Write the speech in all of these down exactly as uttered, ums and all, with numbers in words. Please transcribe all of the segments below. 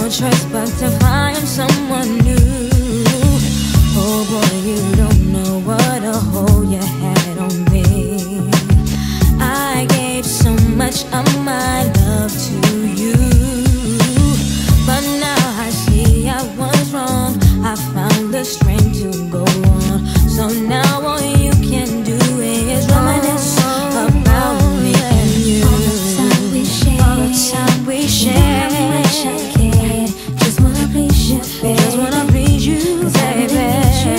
choice but to find someone new. Oh boy, you don't know what a hold you had on me. I gave so much of my love to you, but now I see I was wrong. I found the strength to go on. So now all you can do is reminisce about me and you. All the time we shared, all the time we shared. How much I cared, just wanna please you, baby. Just wanna please you, baby.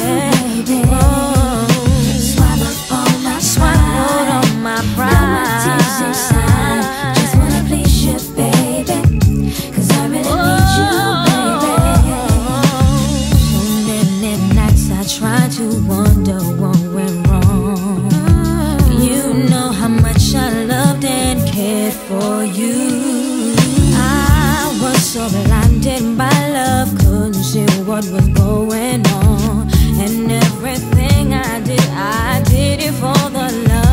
Oh, swallow all my swallow all my pride. No tears inside, just wanna please you, baby. 'Cause I really need you, baby. So many nights I try to wonder what went wrong. You know how much I loved and cared for you. I was so blinded by love, couldn't see what was going on. And everything I did, I did it for the love.